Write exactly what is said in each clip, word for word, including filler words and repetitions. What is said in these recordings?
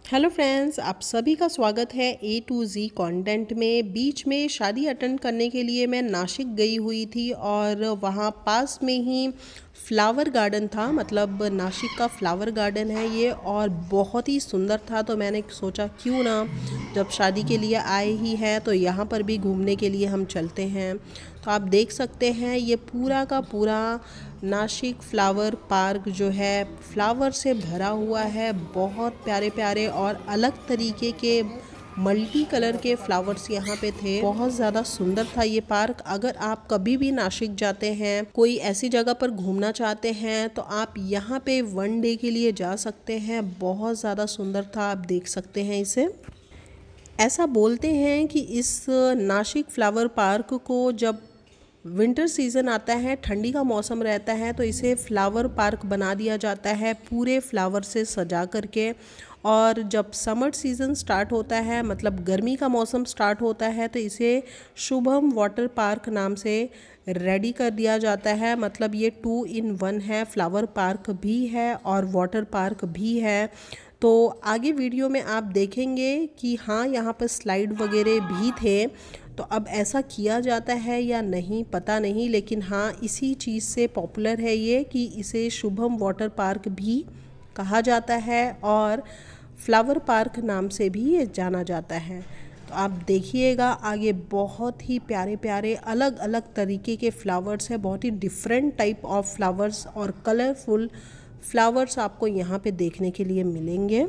Hello friends, आप सभी का स्वागत है ए टू ज़ी कंटेंट में। बीच में शादी अटेंड करने के लिए मैं नासिक गई हुई थी और वहाँ पास में ही फ्लावर गार्डन था। मतलब नासिक का फ्लावर गार्डन है ये और बहुत ही सुंदर था। तो मैंने सोचा क्यों ना, जब शादी के लिए आए ही हैं तो यहाँ पर भी घूमने के लिए हम चलते हैं। तो आप देख सकते हैं ये पूरा का पूरा नासिक फ्लावर पार्क जो है फ्लावर से भरा हुआ है। बहुत प्यारे प्यारे और अलग तरीके के मल्टी कलर के फ्लावर्स यहाँ पे थे। बहुत ज़्यादा सुंदर था ये पार्क। अगर आप कभी भी नासिक जाते हैं, कोई ऐसी जगह पर घूमना चाहते हैं तो आप यहाँ पे वन डे के लिए जा सकते हैं। बहुत ज़्यादा सुंदर था, आप देख सकते हैं इसे। ऐसा बोलते हैं कि इस नासिक फ्लावर पार्क को जब विंटर सीज़न आता है, ठंडी का मौसम रहता है, तो इसे फ्लावर पार्क बना दिया जाता है पूरे फ्लावर से सजा करके। और जब समर सीज़न स्टार्ट होता है, मतलब गर्मी का मौसम स्टार्ट होता है, तो इसे शुभम वाटर पार्क नाम से रेडी कर दिया जाता है। मतलब ये टू इन वन है, फ्लावर पार्क भी है और वाटर पार्क भी है। तो आगे वीडियो में आप देखेंगे कि हाँ, यहाँ पर स्लाइड वगैरह भी थे। तो अब ऐसा किया जाता है या नहीं पता नहीं, लेकिन हाँ, इसी चीज़ से पॉपुलर है ये कि इसे शुभम वाटर पार्क भी कहा जाता है और फ्लावर पार्क नाम से भी ये जाना जाता है। तो आप देखिएगा आगे बहुत ही प्यारे प्यारे अलग अलग तरीके के फ्लावर्स हैं। बहुत ही डिफरेंट टाइप ऑफ फ्लावर्स और कलरफुल फ्लावर्स आपको यहाँ पे देखने के लिए मिलेंगे।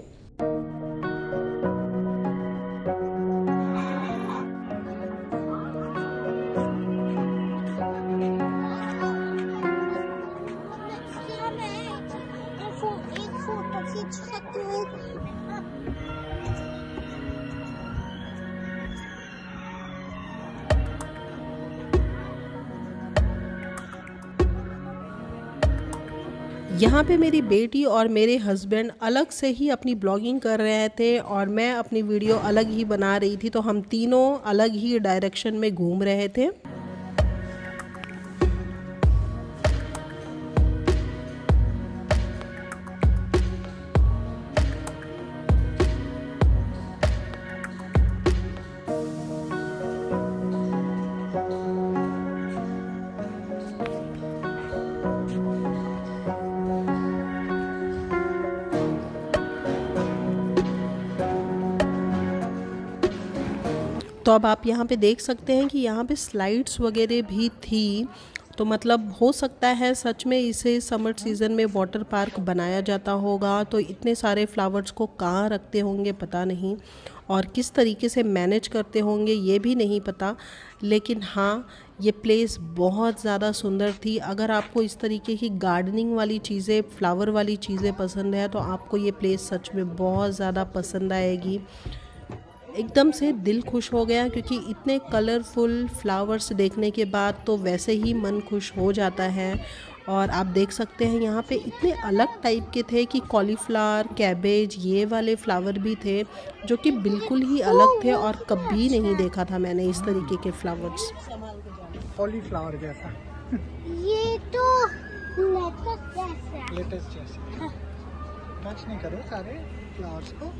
यहाँ पे मेरी बेटी और मेरे हस्बैंड अलग से ही अपनी ब्लॉगिंग कर रहे थे और मैं अपनी वीडियो अलग ही बना रही थी। तो हम तीनों अलग ही डायरेक्शन में घूम रहे थे। तो अब आप यहाँ पे देख सकते हैं कि यहाँ पे स्लाइड्स वगैरह भी थी। तो मतलब हो सकता है सच में इसे समर सीज़न में वाटर पार्क बनाया जाता होगा। तो इतने सारे फ्लावर्स को कहाँ रखते होंगे पता नहीं, और किस तरीके से मैनेज करते होंगे ये भी नहीं पता। लेकिन हाँ, ये प्लेस बहुत ज़्यादा सुंदर थी। अगर आपको इस तरीके की गार्डनिंग वाली चीज़ें, फ्लावर वाली चीज़ें पसंद है तो आपको ये प्लेस सच में बहुत ज़्यादा पसंद आएगी। एकदम से दिल खुश हो गया, क्योंकि इतने कलरफुल फ्लावर्स देखने के बाद तो वैसे ही मन खुश हो जाता है। और आप देख सकते हैं यहाँ पे इतने अलग टाइप के थे कि कॉलीफ्लावर, कैबेज, ये वाले फ्लावर भी थे जो कि बिल्कुल ही अलग थे और कभी नहीं देखा था मैंने इस तरीके के फ्लावर्स। कॉलीफ्लावर जैसा, ये तो लेटेस्ट जैसा लेटेस्ट जैसा। टच नहीं करो सारे फ्लावर्स को।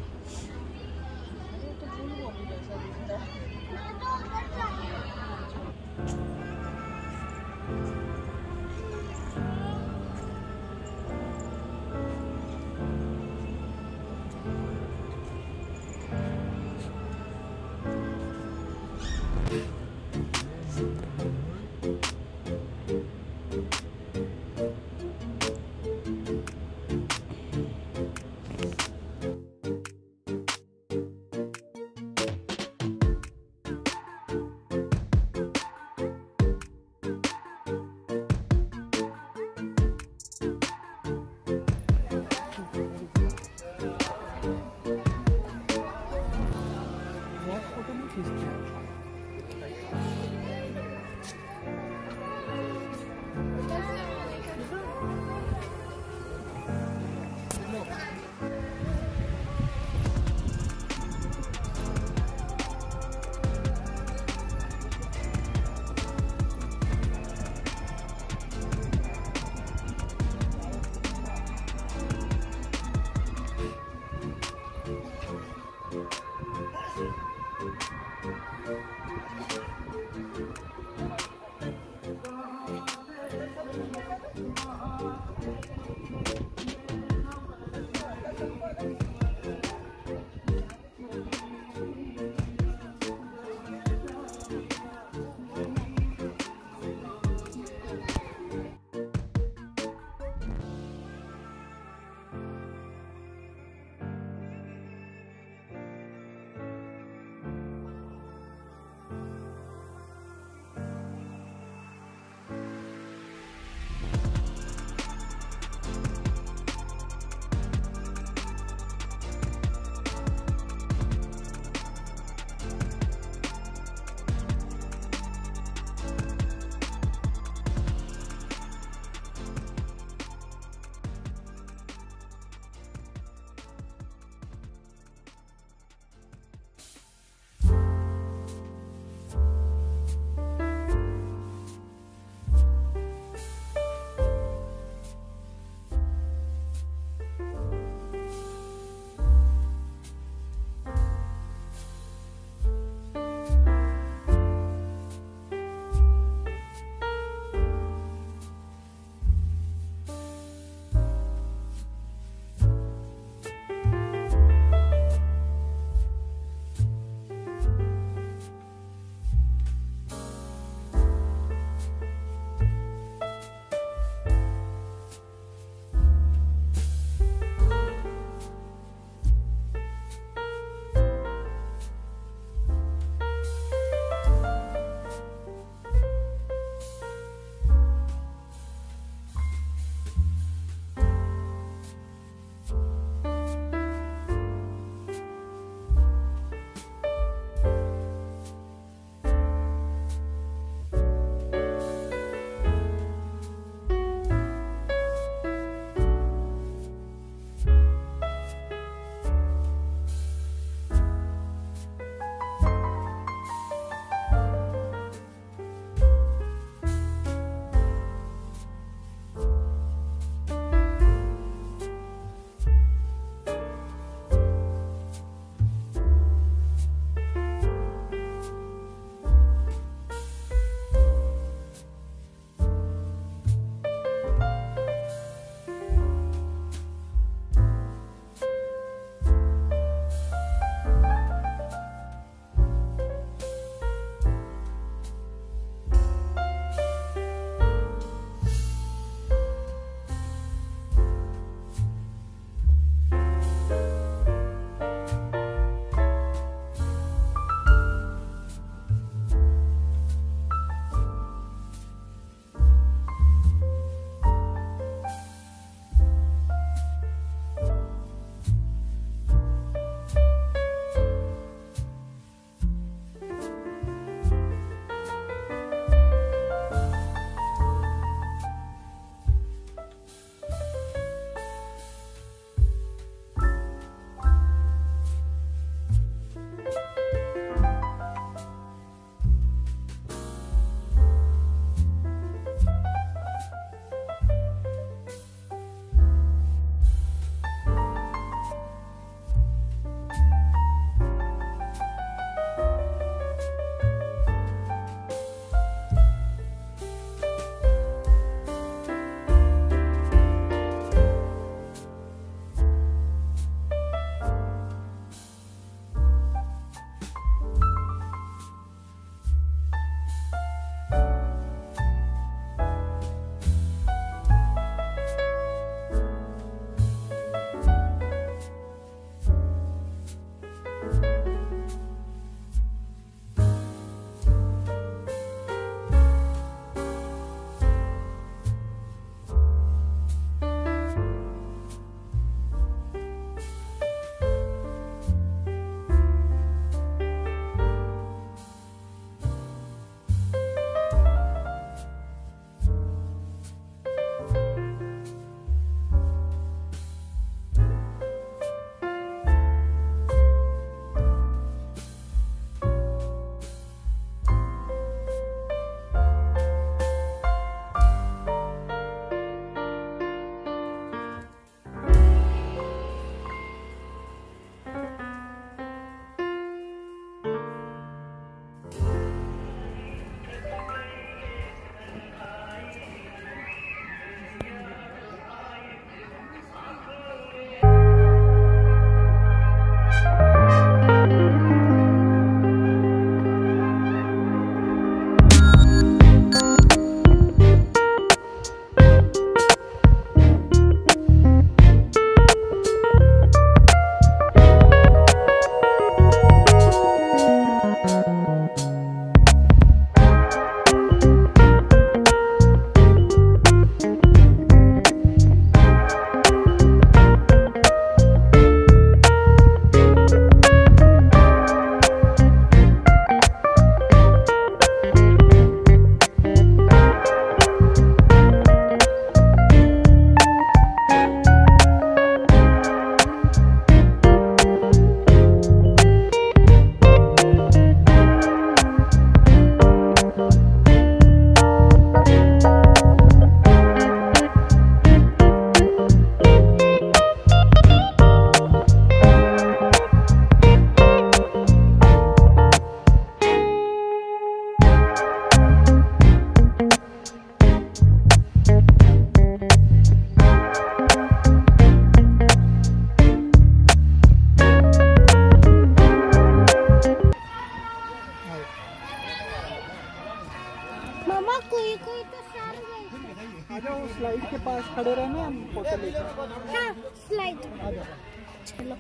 खड़े रहना, हम फोटो लेते हैं। हाँ, स्लाइड। आ जाओ। चलो।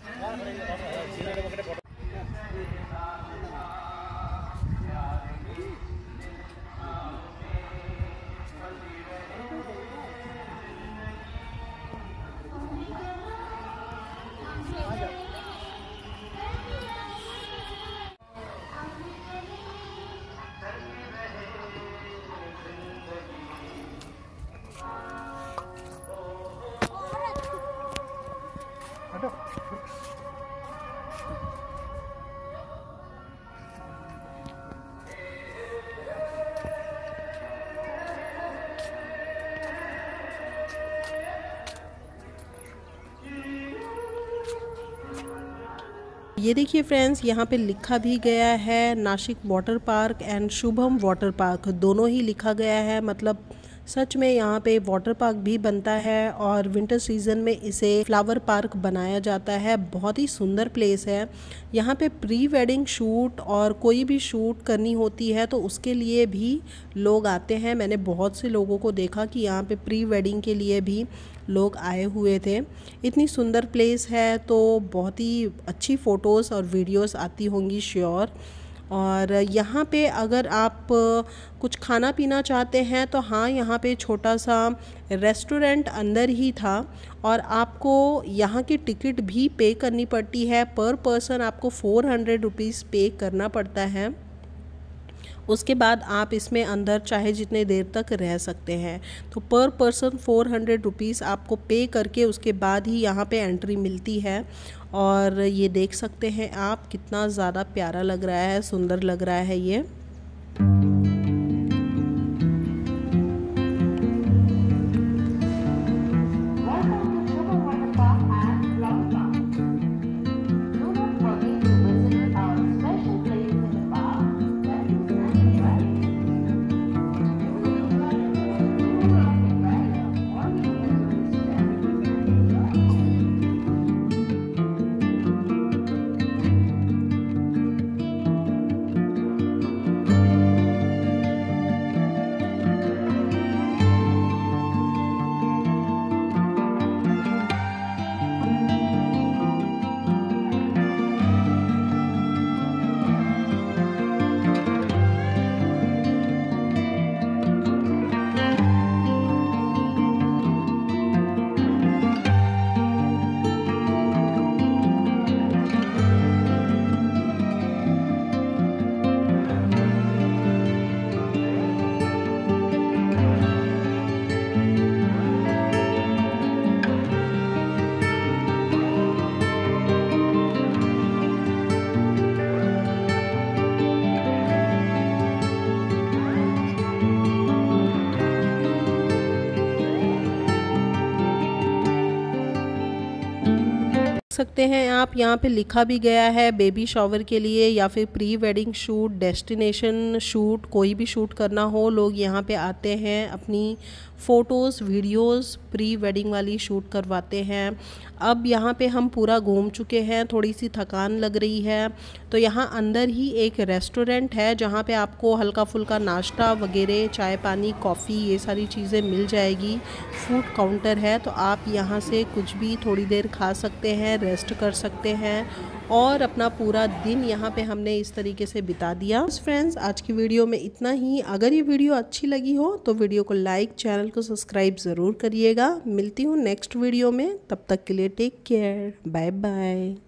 हटो। ये देखिए फ्रेंड्स, यहाँ पे लिखा भी गया है Nashik water park and Shubham water park, दोनों ही लिखा गया है। मतलब सच में यहाँ पे वाटर पार्क भी बनता है और विंटर सीजन में इसे फ्लावर पार्क बनाया जाता है। बहुत ही सुंदर प्लेस है। यहाँ पे प्री वेडिंग शूट और कोई भी शूट करनी होती है तो उसके लिए भी लोग आते हैं। मैंने बहुत से लोगों को देखा कि यहाँ पे प्री वेडिंग के लिए भी लोग आए हुए थे। इतनी सुंदर प्लेस है तो बहुत ही अच्छी फ़ोटोज़ और वीडियोस आती होंगी श्योर। और यहाँ पे अगर आप कुछ खाना पीना चाहते हैं तो हाँ, यहाँ पे छोटा सा रेस्टोरेंट अंदर ही था और आपको यहाँ की टिकट भी पे करनी पड़ती है। पर पर्सन आपको फोर हंड्रेड रुपीज़ पे करना पड़ता है। उसके बाद आप इसमें अंदर चाहे जितने देर तक रह सकते हैं। तो पर पर्सन फोर हंड्रेड रुपीज़ आपको पे करके उसके बाद ही यहाँ पे एंट्री मिलती है। और ये देख सकते हैं आप, कितना ज़्यादा प्यारा लग रहा है, सुंदर लग रहा है ये। सकते हैं आप, यहाँ पे लिखा भी गया है बेबी शावर के लिए या फिर pre wedding shoot, destination shoot, कोई भी शूट करना हो लोग यहाँ पे आते हैं, अपनी फ़ोटोज़ वीडियोस प्री वेडिंग वाली शूट करवाते हैं। अब यहाँ पे हम पूरा घूम चुके हैं, थोड़ी सी थकान लग रही है तो यहाँ अंदर ही एक रेस्टोरेंट है जहाँ पे आपको हल्का फुल्का नाश्ता वगैरह, चाय पानी, कॉफ़ी, ये सारी चीज़ें मिल जाएगी। फूड काउंटर है तो आप यहाँ से कुछ भी थोड़ी देर खा सकते हैं, रेस्ट कर सकते हैं और अपना पूरा दिन यहाँ पे हमने इस तरीके से बिता दिया। फ्रेंड्स, आज की वीडियो में इतना ही। अगर ये वीडियो अच्छी लगी हो तो वीडियो को लाइक, चैनल को सब्सक्राइब ज़रूर करिएगा। मिलती हूँ नेक्स्ट वीडियो में, तब तक के लिए टेक केयर, बाय बाय।